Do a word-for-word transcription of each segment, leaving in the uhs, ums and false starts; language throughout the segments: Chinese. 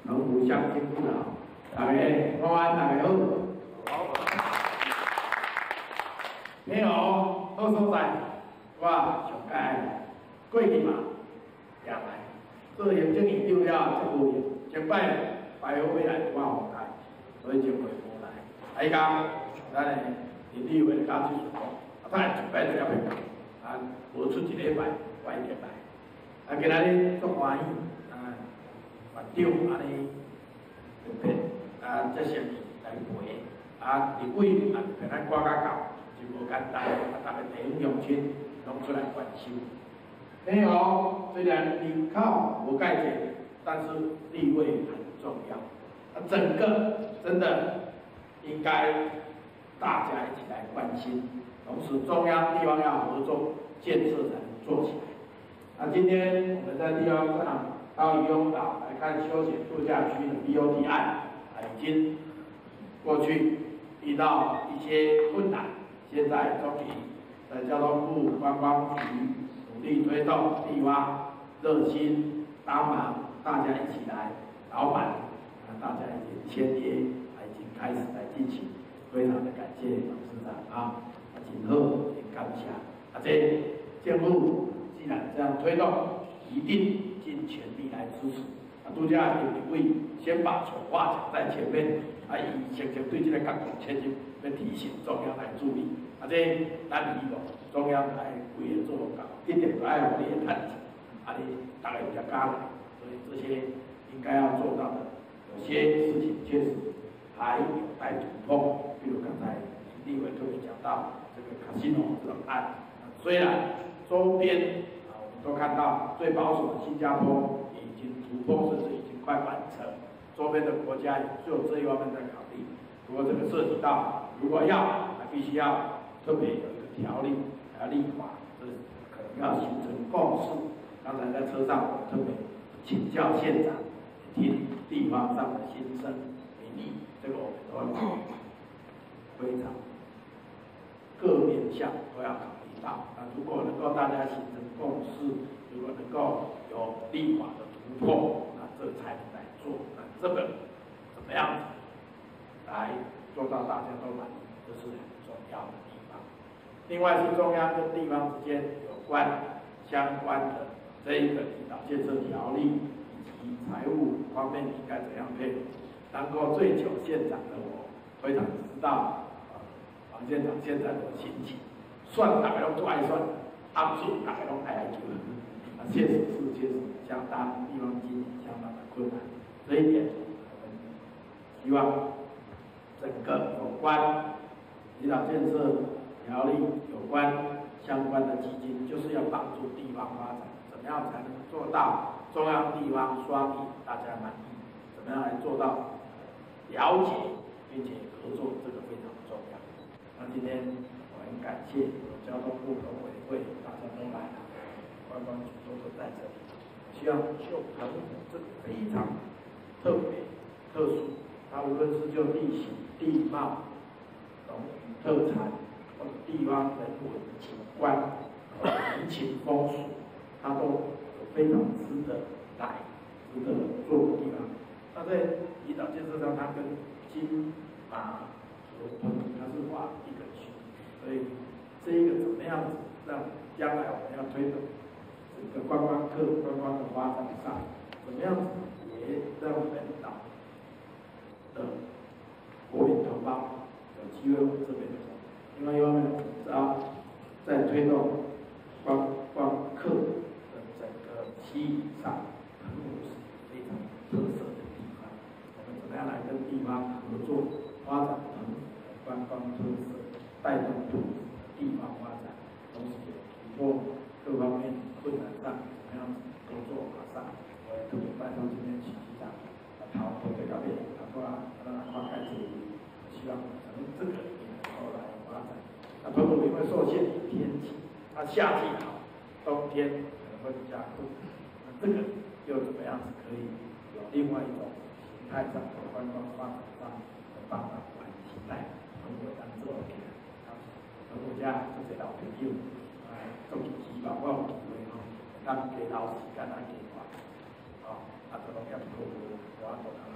能互相兼顾了。大家晚安，大家好。好。没有好所在，我上届过去嘛，也来做行政院长了，这有前摆排好要来，我无来，所以就袂无来。啊，伊讲咱诶林立伟家技术讲，啊，他准备这样片，啊，无出一礼拜，我一定来。啊，今仔日足欢喜，啊，院长安尼特别啊，这些来陪，啊，立委啊，陪咱挂较到，就无简单，啊，大家地方乡亲拢出来关心。没有，虽然人口无改减，但是地位很重要。啊，整个真的应该大家一起来关心，同时中央地方要合作建设才能做起来。那今天我们在地方上到渔翁岛来看休闲度假区的 B O T 案，啊，已经过去遇到一些困难，现在终于在交通部观光局努力推动地方热心帮忙，大家一起来，老板啊，大家已经签约，啊，已经开始来进行，非常的感谢董事长啊，啊，今后也感谢啊，这政府。既然这样推动，一定尽全力来支持。啊，度假有一位先把丑话讲在前面，啊，以先先对这个港口前进，要提醒中央来注意。啊，这咱希望中央来规个做到，一定要有你的探子，啊，你大家有只家来，所以这些应该要做到的，有些事情确实还有待突破。比如刚才林立伟特别讲到这个卡西诺这种案，啊，虽然周边。都看到最保守的新加坡已经突破，甚至已经快完成。周边的国家也就有这一方面在考虑。不过这个涉及到，如果要，还必须要特别有一个条例，还要立法，这可能要形成共识。刚才在车上我特别请教县长，听地方上的心声民意，这个我们都要非常各面向都要考虑。那如果能够大家形成共识，如果能够有立法的突破，那这才能来做。那这个怎么样来做到大家都满意，这是很重要的地方。另外是中央跟地方之间有关相关的这一个领导建设条例以及财务方面应该怎样配合。当过最久县长的我，非常知道呃王县长现在的心情。算大概拢做爱算，按数大概拢爱来求，啊，现实是确实相当地方经济相当的困难，这一点我们希望整个有关领导建设条例有关相关的基金，就是要帮助地方发展，怎么样才能做到中央地方双赢，大家满意？怎么样来做到了解并且合作？这个非常重要。那今天。很感谢交通部农委会，大家都来了，观光局都都在这里。希望就澎湖这个非常特别、特殊，它无论是就地形、地貌、农渔特产，或者地方人文景观、人情风俗，它都有非常值得来、值得做的地方。那在领导建设上，它跟金马和澎湖它是划一个区。所以，这一个怎么样子让将来我们要推动整个观光客、观光的发展上，怎么样子也让本岛的国民同胞有机会往这边走？另外一方面，只要在推动观光客的整个吸引上，澎湖是非常特色的地方。我们怎么样来跟地方合作，发展澎湖的观光特色？带动土地方发展，同时也突破各方面困难上，怎么样工作马上。我也特别拜托今天徐局长，啊，讨论这个面，他说啊，让花开这里，希望咱们这个也能够来发展。那澎湖因为受限于天气，它夏季好，冬天可能会比较酷。那这个又怎么样子可以有另外一种形态上的观光发展上的办法来期待澎湖当做给。我国家这些老朋友，哎，终于希望我有机会吼，当给老时间来计划，哦，啊，这拢也不够，我我。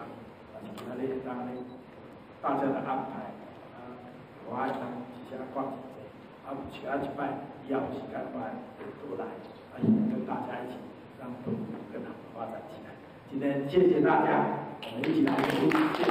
这当然大家的安排啊，我爱当一下逛一下，啊，其他一摆以后时间摆多来，啊，跟大家一起让东吴更好的发展起来。今天谢谢大家，我们一起来读。